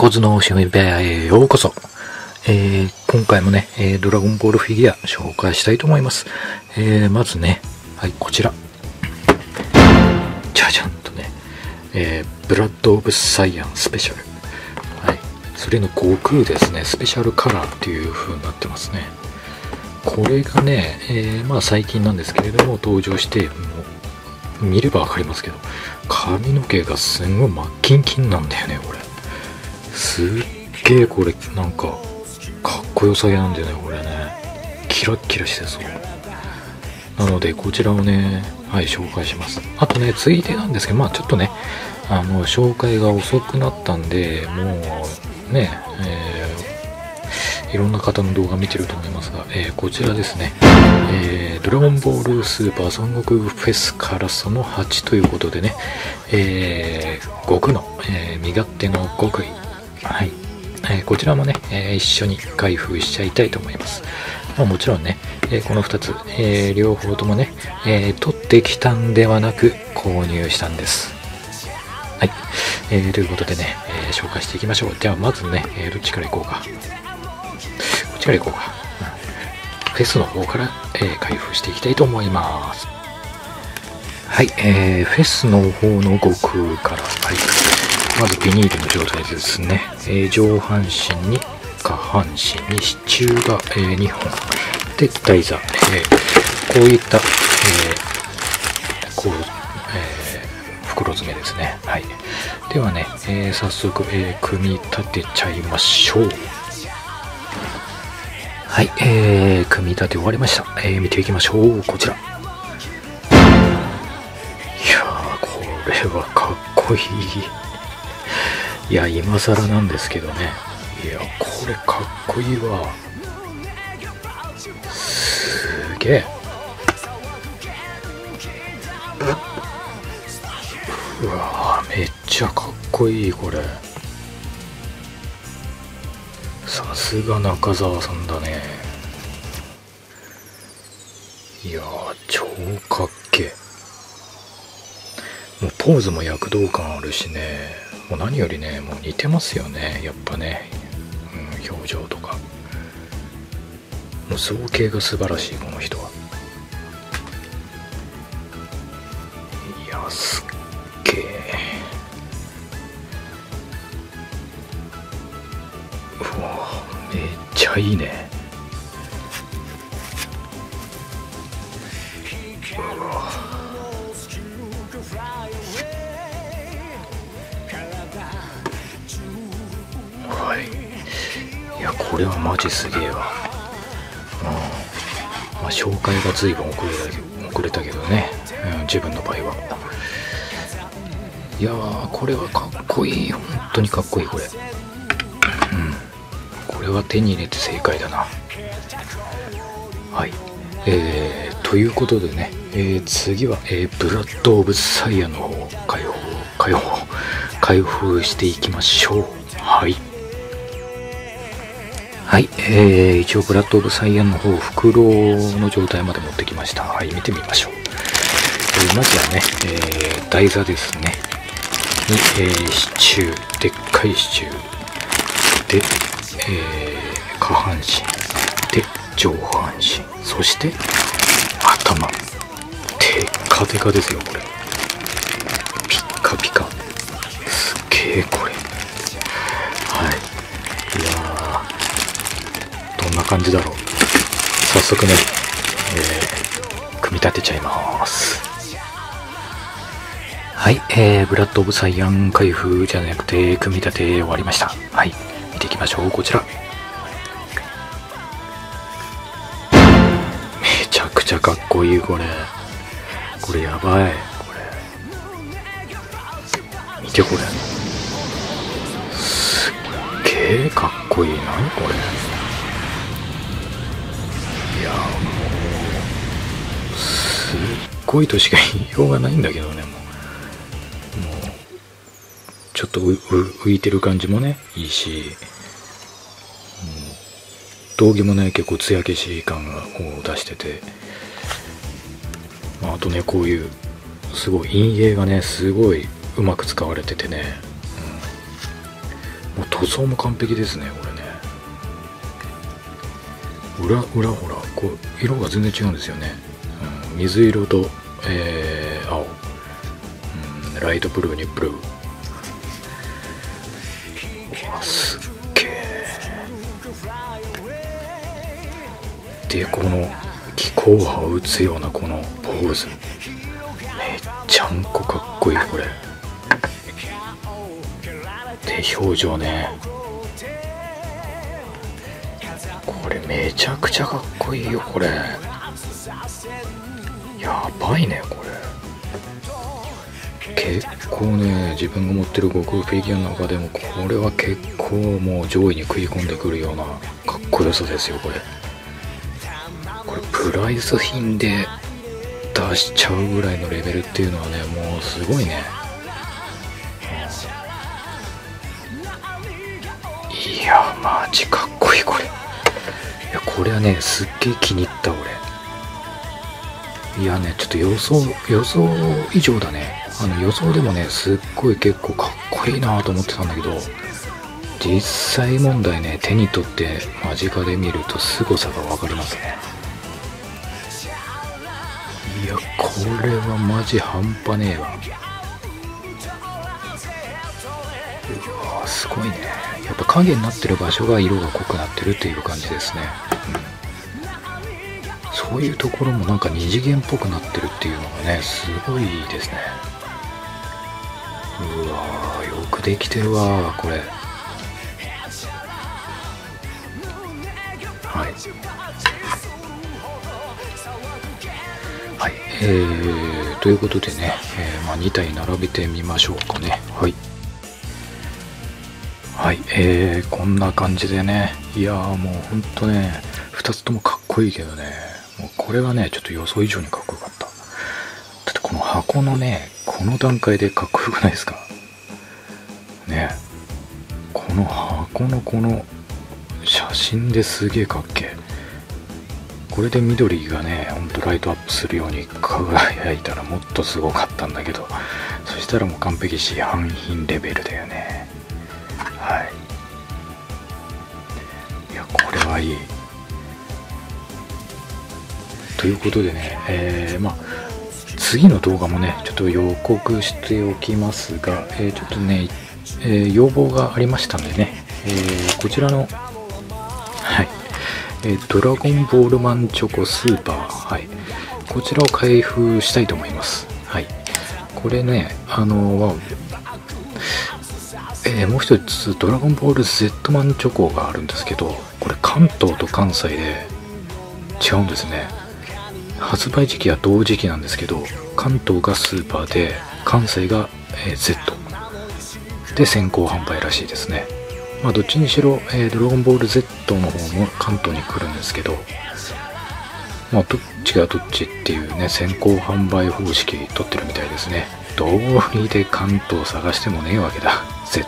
コズの趣味部屋へようこそ。今回もね、ドラゴンボールフィギュア紹介したいと思います。まずね、はい、こちら。じゃじゃんとね、ブラッド・オブ・サイアンスペシャル。はい、それの悟空ですね、スペシャルカラーっていう風になってますね。これがね、まあ最近なんですけれども、登場して、もう見ればわかりますけど、髪の毛がすんごい真っキンキンなんだよね、これ。すっげえこれ、なんか、かっこよさげなんだよね、これね。キラッキラしてそう。なので、こちらをね、はい、紹介します。あとね、ついでなんですけど、まあちょっとね、紹介が遅くなったんで、もう、ね、いろんな方の動画見てると思いますが、こちらですね、ドラゴンボールスーパー孫悟空フェスからその8ということでね、悟空の、身勝手の極意、はい、こちらもね、一緒に開封しちゃいたいと思います。まあ、もちろんね、この2つ、両方ともね、取ってきたんではなく購入したんです。はい、ということでね、紹介していきましょう。じゃあまずね、どっちからいこうか。こっちからいこうか。フェスの方から、開封していきたいと思います。はい、フェスの方の悟空から、はい、まずビニールの状態でですね、上半身に下半身に支柱が、2本で台座、こういった、袋詰めですね。はい、ではね、早速、組み立てちゃいましょう。はい、組み立て終わりました。見ていきましょう。こちら。いやー、これはかっこいい。いや、今更なんですけどね。いや、これかっこいいわ。すげえ。うわー、めっちゃかっこいい、これ。さすが中澤さんだね。いやー、超かっけえ。もうポーズも躍動感あるしね、もう何よりね、もう似てますよね、やっぱね、表情とか。もう造形が素晴らしい、この人は。いや、すっげえ。うわ、めっちゃいいね。うわ、はい。いや、これはマジすげえわ。まあ、紹介が随分遅れたけどね、自分の場合は。いやー、これはかっこいい。本当にかっこいい、これ。これは手に入れて正解だな。はい、ということでね、次は、ブラッド・オブ・サイアンの方を開封していきましょう。はいはい、一応ブラッド・オブ・サイアンの方、袋の状態まで持ってきました。はい、見てみましょう。まずはね、台座ですねに、支柱、でっかい支柱で、下半身で上半身、そして頭、テカテカですよ、これ。ピッカピカ、すっげえこれ。はい、いやー、どんな感じだろう。早速ね、組み立てちゃいます。はい、ブラッド・オブ・サイアン開封じゃなくて組み立て終わりました。はい、見ていきましょう。こちら。めちゃくちゃかっこいい、これ。これやばい。これ見て、これすっげえかっこいい。何これ。いや、もうすっごいとしか言いようがないんだけどね。もうちょっと浮いてる感じもね、いいし、道着もね、結構艶消し感を出してて、あとね、こういうすごい陰影がね、すごいうまく使われててね、もう塗装も完璧ですね、これね。裏ほら、こう色が全然違うんですよね。水色と、青、ライトブルーにブルー。うわ、すっげえ。で、この気候派を打つようなこのポーズ、めっちゃんこかっこいい、これ。で、表情ね、これめちゃくちゃかっこいいよ、これ。やばいね、これ。結構ね、自分が持ってる悟空フィギュアの中でもこれは結構もう上位に食い込んでくるようなかっこよさですよ、これ。これプライス品で出しちゃうぐらいのレベルっていうのはね、もうすごいね。いや、マジかっこいい、これ。いや、これはね、すっげえ気に入った、俺。いやね、ちょっと予想以上だね。予想でもね、すっごい結構かっこいいなと思ってたんだけど、実際問題ね、手に取って間近で見ると凄さが分かりますね。いや、これはマジ半端ねえわ。うわ、すごいね。やっぱ影になってる場所が色が濃くなってるっていう感じですね。そういうところもなんか二次元っぽくなってるっていうのがね、すごいですね。うわー、よくできてるわこれ。はいはい、ということでね、2体並べてみましょうかね。はいはい、こんな感じでね。いやー、もうほんとね、2つともかっこいいけどね、もうこれはね、ちょっと予想以上にかっこよかった。だってこの箱のね、この段階でかっこよくないですかね。この箱のこの写真ですげえかっけえ。これで緑がね、ほんとライトアップするように輝いたらもっとすごかったんだけど、そしたらもう完璧市販品レベルだよね。はい。いや、これはいい。ということでね、次の動画もね、ちょっと予告しておきますが、ちょっとね、要望がありましたんでね、こちらの、はい、ドラゴンボールマンチョコスーパー、はい、こちらを開封したいと思います。はい。これね、もう一つドラゴンボール Z マンチョコがあるんですけど、これ関東と関西で違うんですね。発売時期は同時期なんですけど、関東がスーパーで関西が、Z で先行販売らしいですね。どっちにしろ、ドラゴンボール Z の方も関東に来るんですけど、どっちがどっちっていうね、先行販売方式取ってるみたいですね。どうりで関東探してもねえわけだ、Z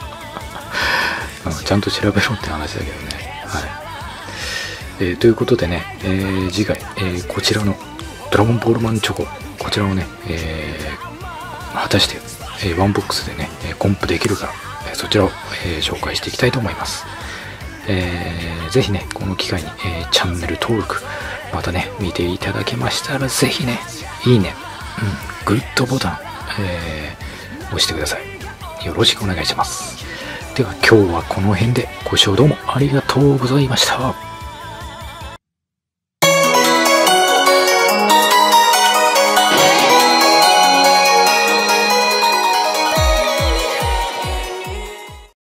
ちゃんと調べろって話だけどね。はい。ということでね、次回、こちらのドラゴンボールマンチョコ、こちらをね、果たして、ワンボックスでね、コンプできるか、そちらを、紹介していきたいと思います。ぜひね、この機会に、チャンネル登録、またね、見ていただけましたら、ぜひね、いいね、グッドボタン、押してください。よろしくお願いします。では今日はこの辺でご視聴どうもありがとうございました。